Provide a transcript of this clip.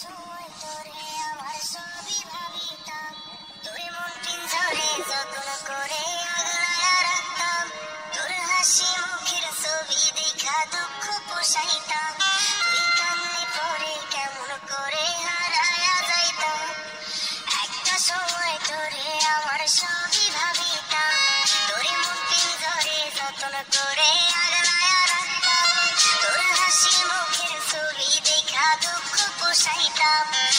সময় তোরে আমার সবই ভাবিতাম, তোর মন পিঞ্জরে যত্ন করে আগলায়া রাখতাম, তোর হাসি মুখের ছবি দেখা দুঃখ পোষাইতাম, তুই কান্নে পরে কেমন করে হারায়া যাইতাম। একটা সময় তোরে আমার সবই ভাবিতাম, তোর মন পিঞ্জরে যত্ন করে আগলায়া রাখতাম, তোর হাসি মুখের ছবি দেখা দুঃখ পোষাইতাম।